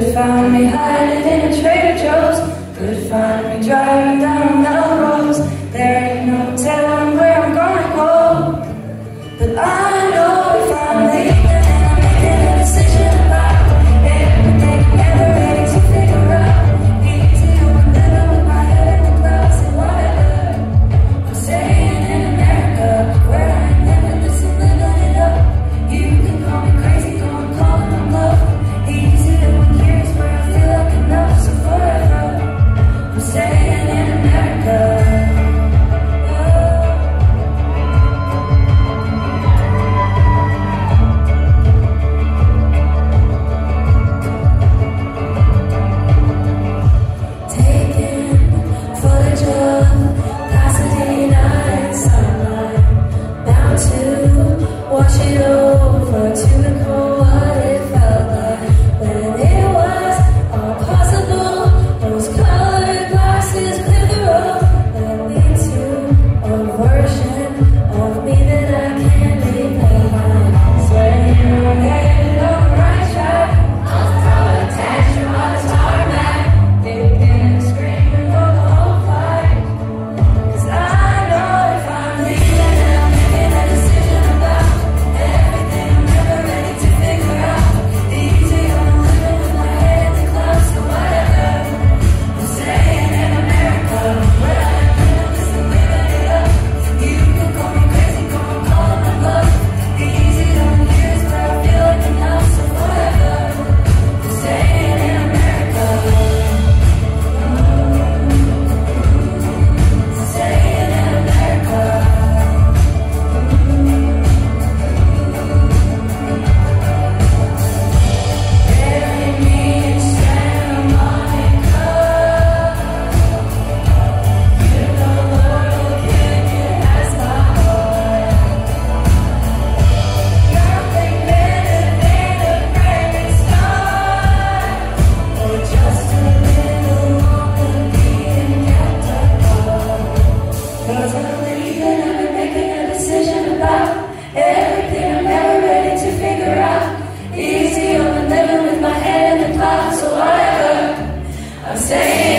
Could find me hiding in a Trader Joe's. Could find me driving down Melrose. There ain't no telling where I'm gonna go, but I know if I'm leaving and I'm making a decision about everything I'm never ready to figure out. Easy, I'm living with my head in the clouds and whatever. I'm staying in America, where I ain't living this and living it up. You can call me crazy, go and call it my bluff. Easy, here's where I feel like enough, so forever I'm staying in America. Wash it over to recall what it felt like when it was all possible. Those colored glasses clear the road that lead to a version of me that I can't leave behind. Sweating I'm headed on the right track. I'll throw a tantrum on the tarmac, kicking and screaming for the whole flight. 'Cause I know if I'm leaving and I'm making a decision about everything I'm never ready to figure out. Easy, I'm living with my head in the clouds, so whatever. I'm staying in America, where I am living this and living it up. You can call me crazy, go and call it my bluff. Easy, here's where I feel like enough, so forever. I'm staying in America. Staying in America. Bury me in Santa Monica. You know the world can has my heart. Nothing better than a private star, or just a little longer being kept apart. 'Cause I'm leaving, I've been making a decision about everything I'm never ready to figure out. Easy, I'm living with my head in the clouds, so whatever. I'm staying